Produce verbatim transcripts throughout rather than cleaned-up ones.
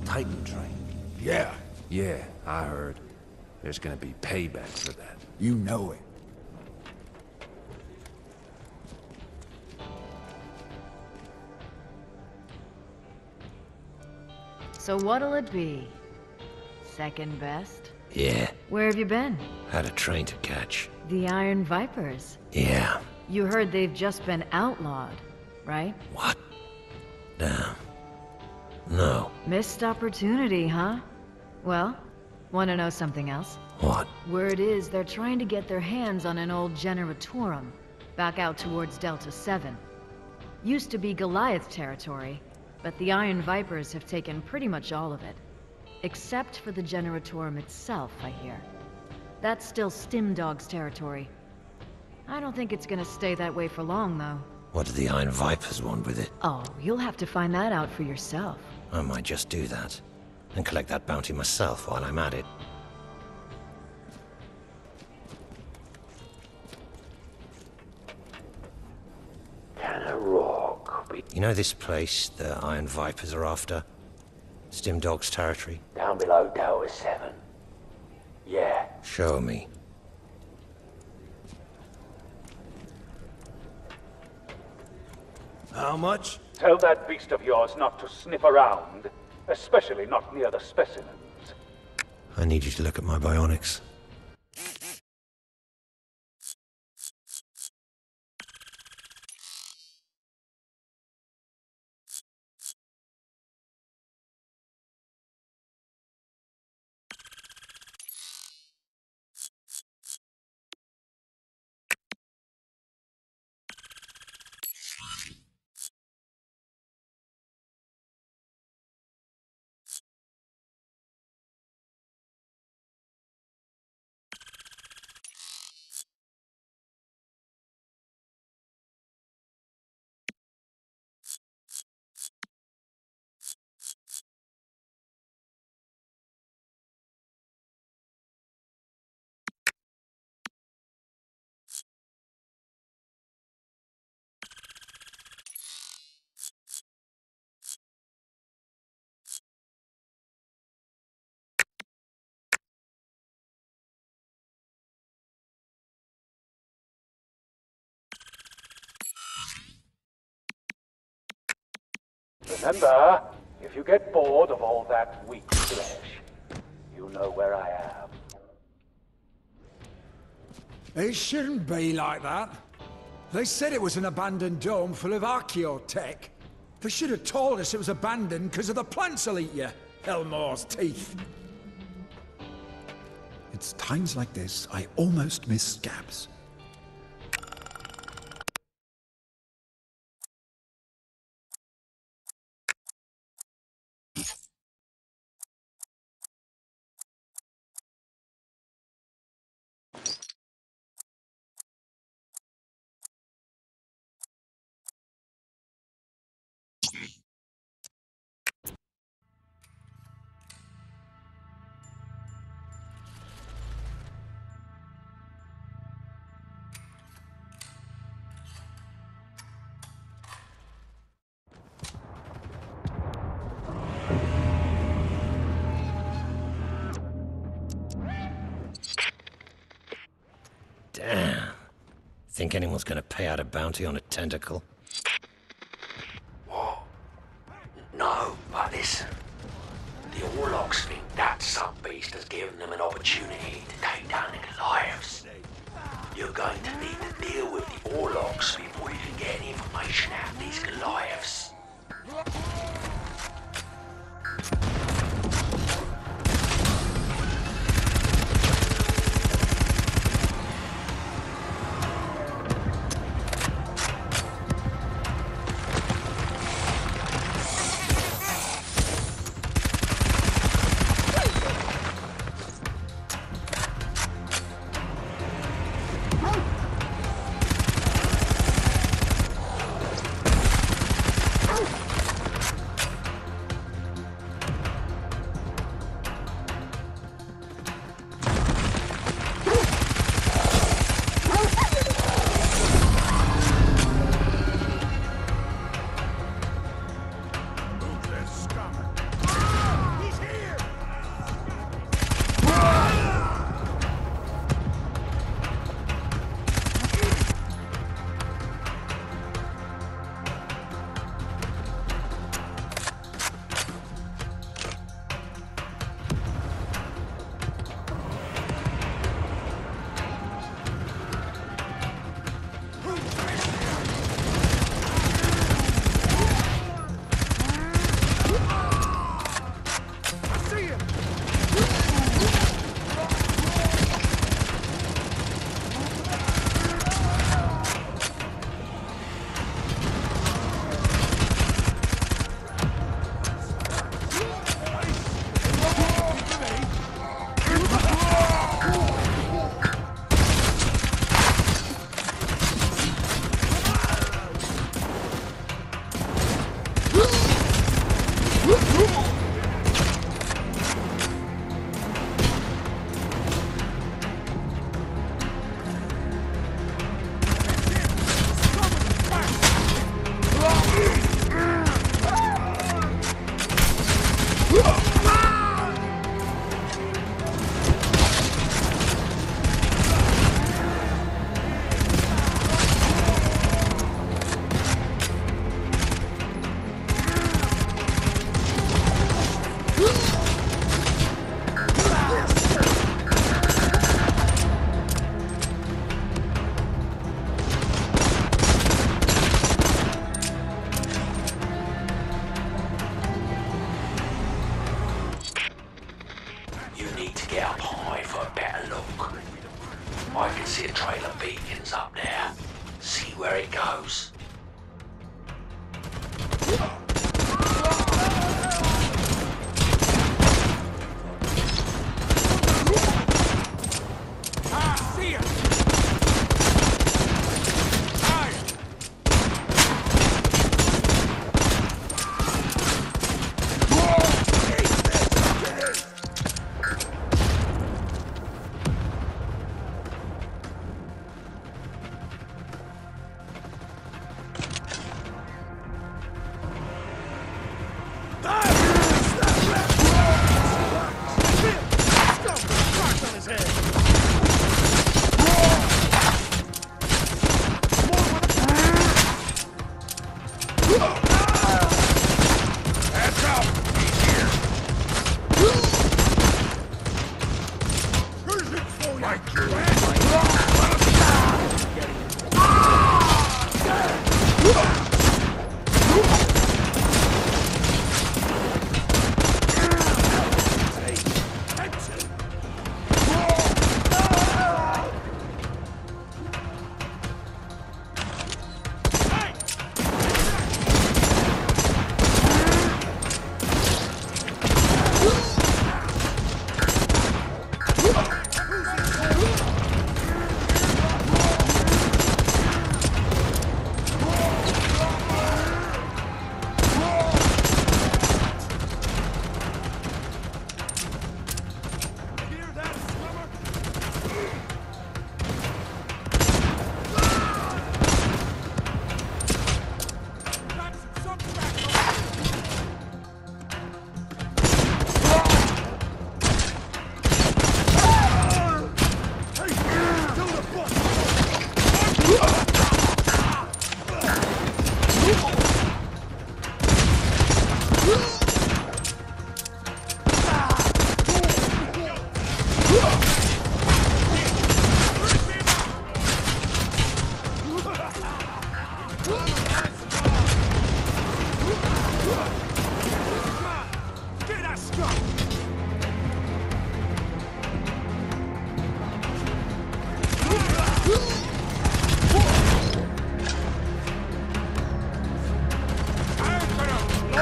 Titan train. Yeah, Yeah, I heard. There's gonna be payback for that. you know it. So what'll it be? Second best? Yeah, Where have you been? had a train to catch. The Iron Vipers. Yeah. You heard they've just been outlawed, right? What? Damn. No. Missed opportunity, huh? Well, wanna know something else? What? Word is they're trying to get their hands on an old Generatorum, back out towards Delta seven. Used to be Goliath territory, but the Iron Vipers have taken pretty much all of it. Except for the Generatorum itself, I hear. That's still Stimdog's territory. I don't think it's gonna stay that way for long, though. What do the Iron Vipers want with it? Oh, you'll have to find that out for yourself. I might just do that. And collect that bounty myself while I'm at it. Can a rock be You know this place the Iron Vipers are after? Stimdog's territory? down below Delta seven? Yeah. Show me. How much? Tell that beast of yours not to sniff around, especially not near the specimens. I need you to look at my bionics. Remember, if you get bored of all that weak flesh, you know where I am. It shouldn't be like that. They said it was an abandoned dome full of archaeotech. They should have told us it was abandoned because of the plants will eat you. Elmore's teeth. It's times like this I almost miss scabs. Damn. Think anyone's gonna pay out a bounty on a tentacle? What? No, but listen. The Orlocks think that some beast has given them an opportunity to take down the Goliaths. You're going to need to deal with the Orlocks before you can get any information out of these Goliaths.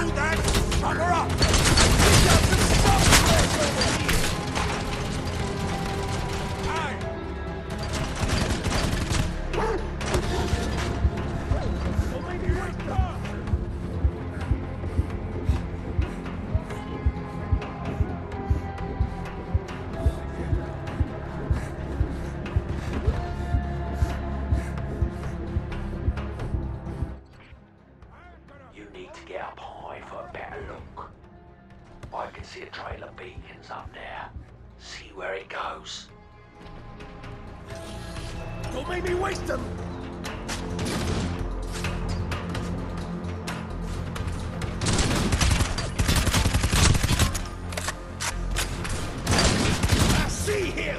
hand then! Fuck her up! We got some stuff over here! You need to get up high for a better look. I can see a trail of beacons up there. See where it goes. Don't make me waste them! I see him!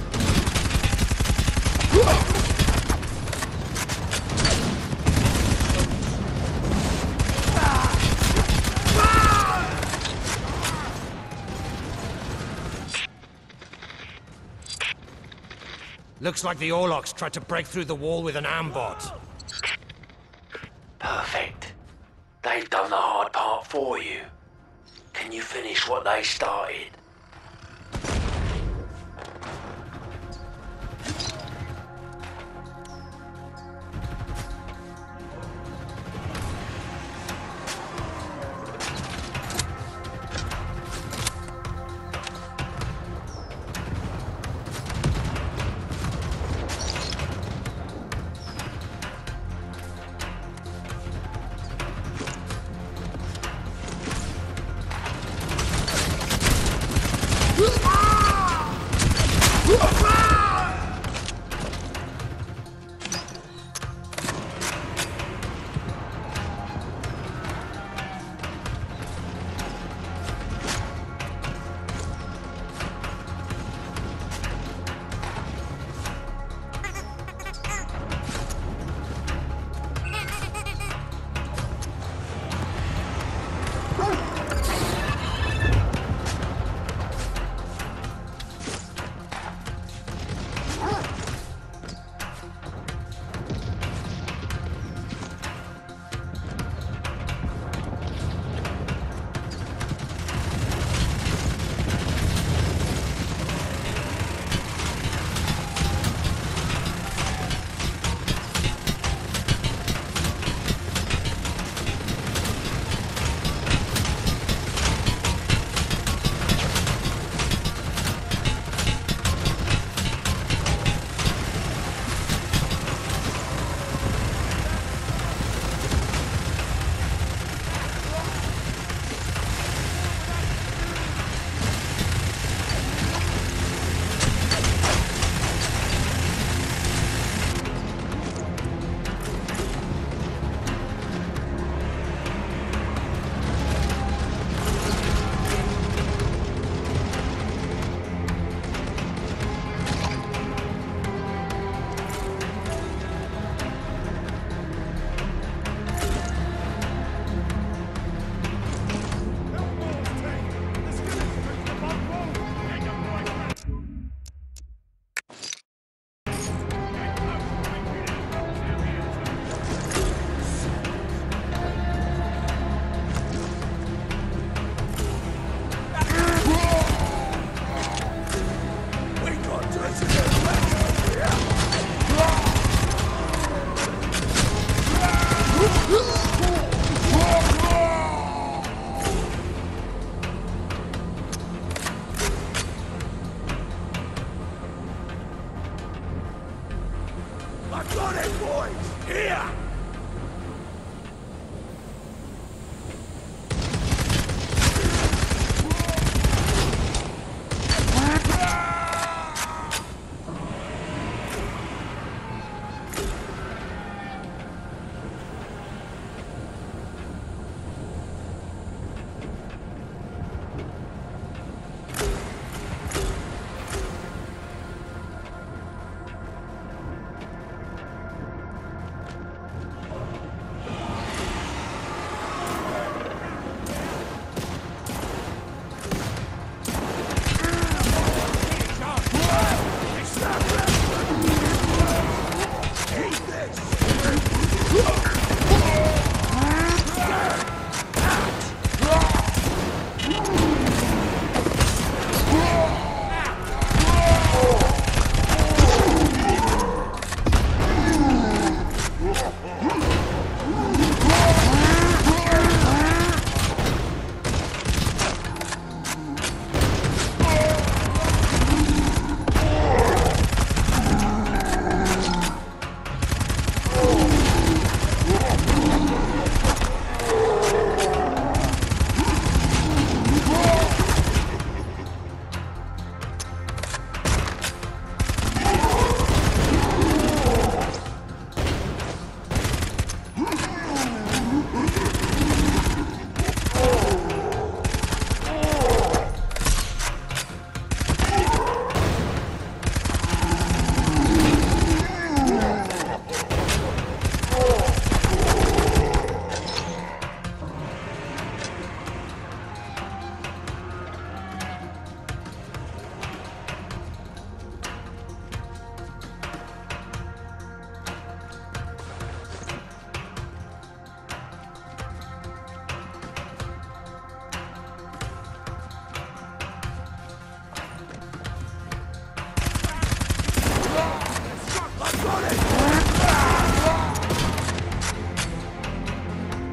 Looks like the Orlocks tried to break through the wall with an ambot. Perfect. They've done the hard part for you. Can you finish what they started?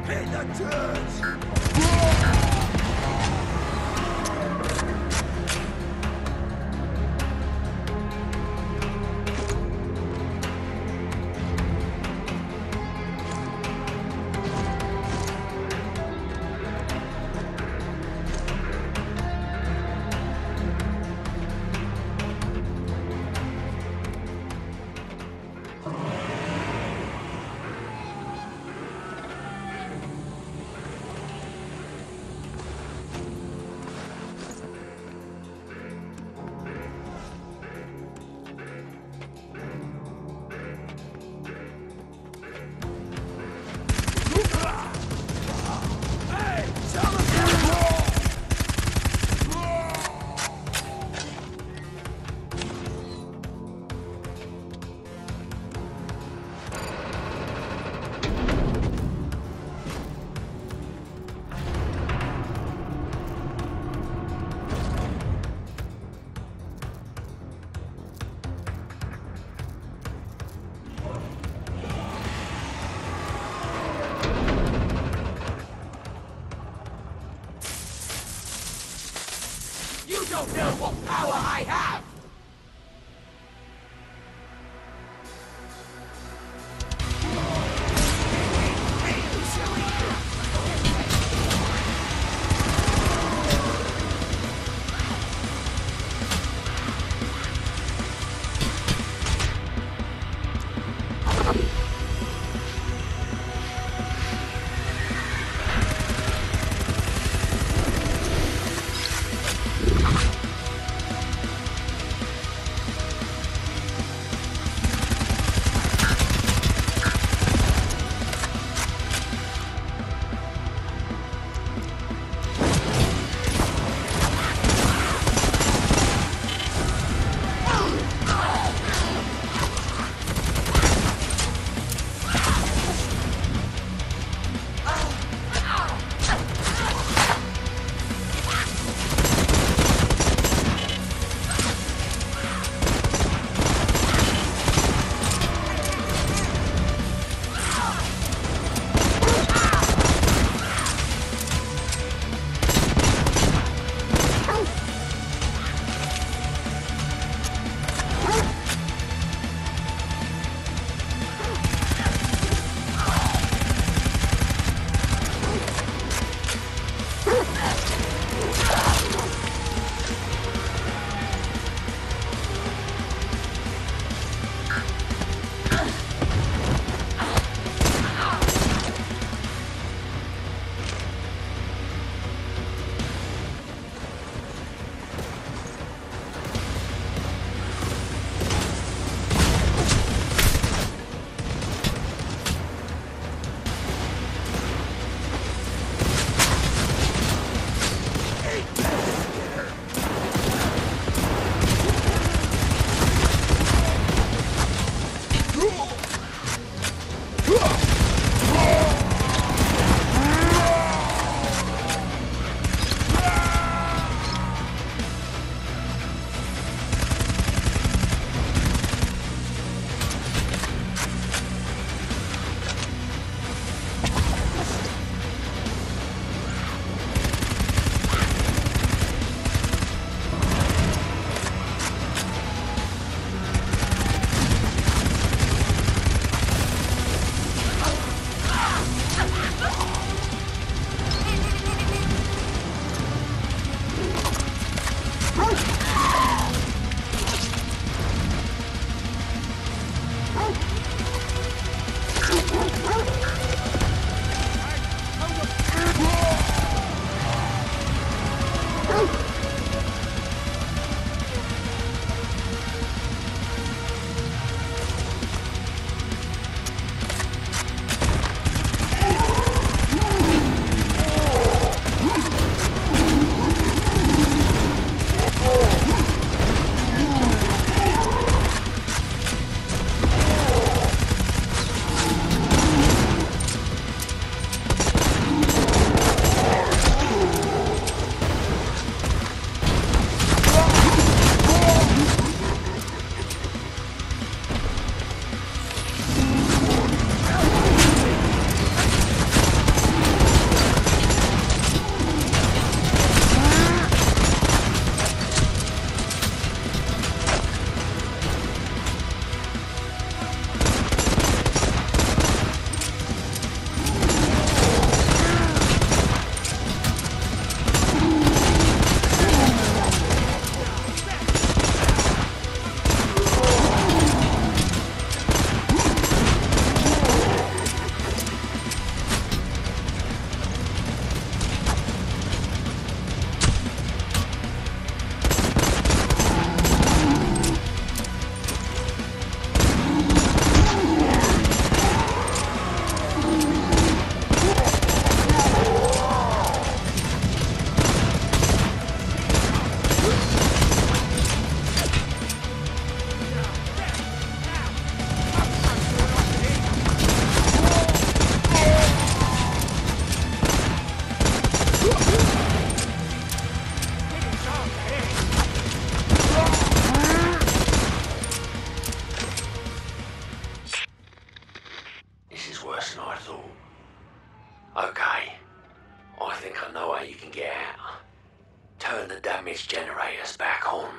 Hit the turds! You don't know what power I have! Okay. I think I know how you can get out. Turn the damaged generators back on.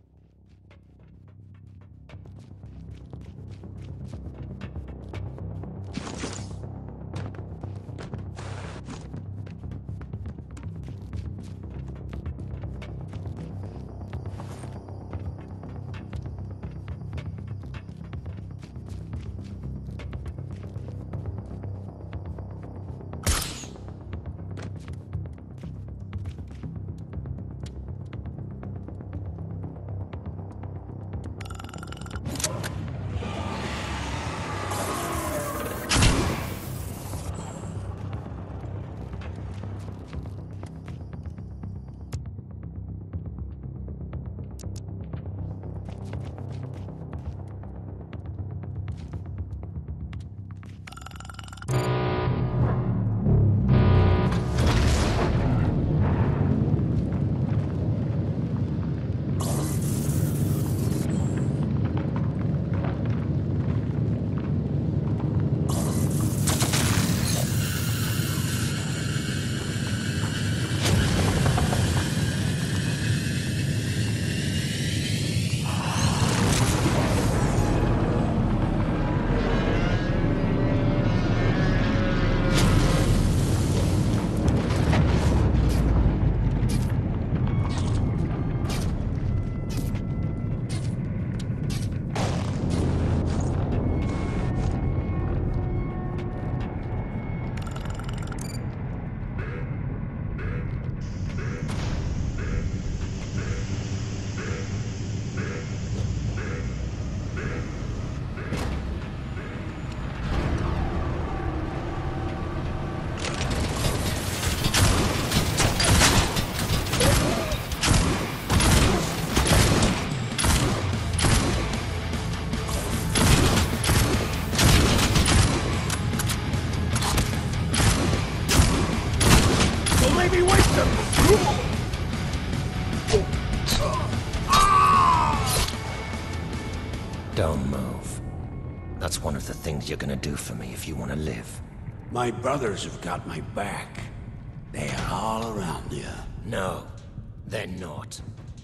Don't move. That's one of the things you're gonna do for me if you want to live. My brothers have got my back. They are all around you. No, they're not.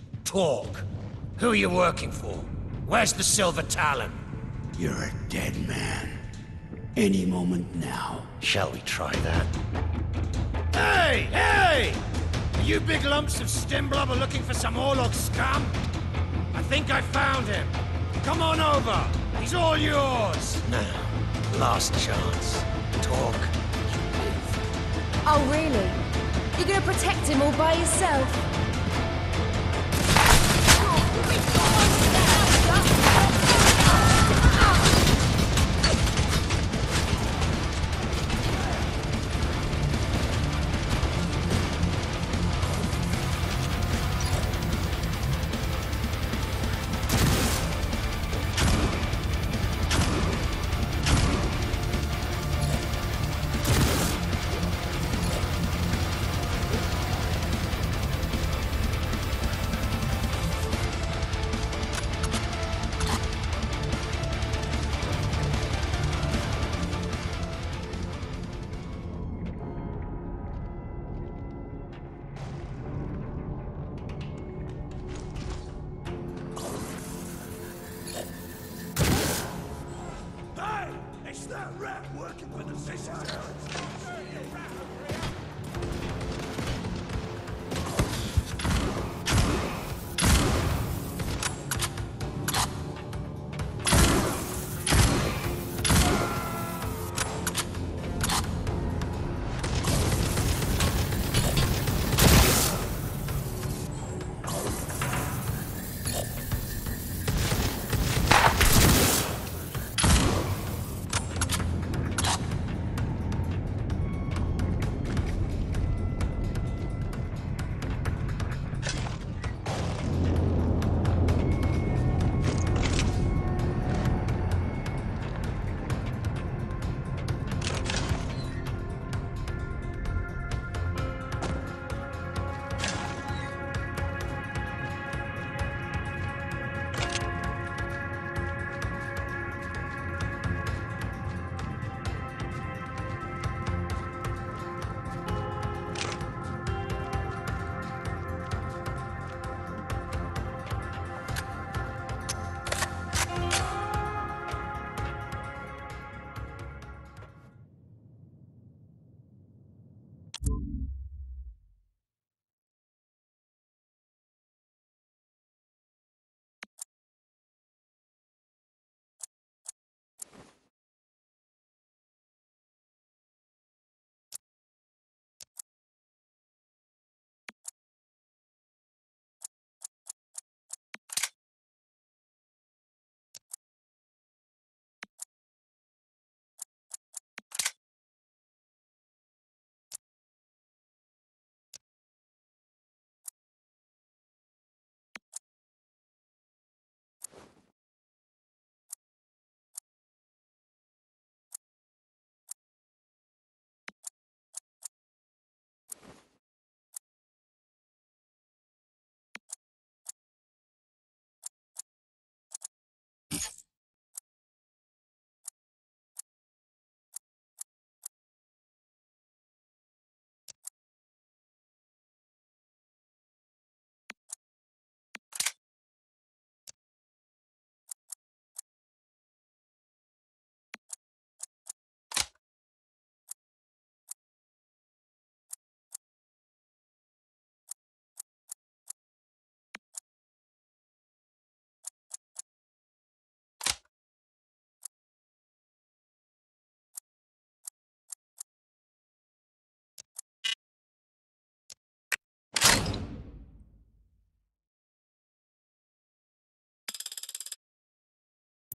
Talk. Who are you working for? Where's the Silver Talon? You're a dead man. Any moment now. Shall we try that? Hey! Hey! Are you big lumps of stim blubber looking for some Orlok scum? I think I found him. Come on over. He's all yours. No. Last chance. Talk. You live. Oh, really? You're gonna protect him all by yourself? It's that rat working for the Sissy.